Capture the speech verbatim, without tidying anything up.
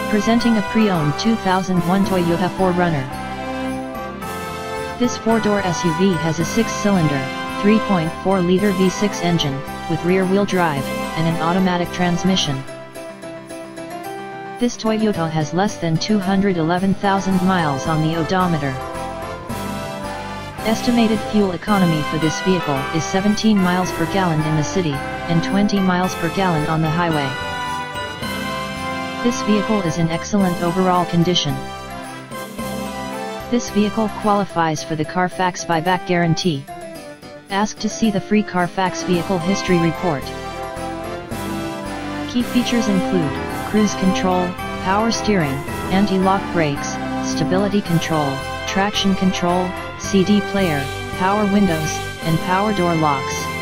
Presenting a pre-owned two thousand one Toyota four runner. This four-door S U V has a six-cylinder, three point four liter V six engine, with rear-wheel drive, and an automatic transmission. This Toyota has less than two hundred eleven thousand miles on the odometer. Estimated fuel economy for this vehicle is seventeen miles per gallon in the city, and twenty miles per gallon on the highway. This vehicle is in excellent overall condition. This vehicle qualifies for the Carfax buyback guarantee. Ask to see the free Carfax Vehicle History Report. Key features include cruise control, power steering, anti-lock brakes, stability control, traction control, C D player, power windows, and power door locks.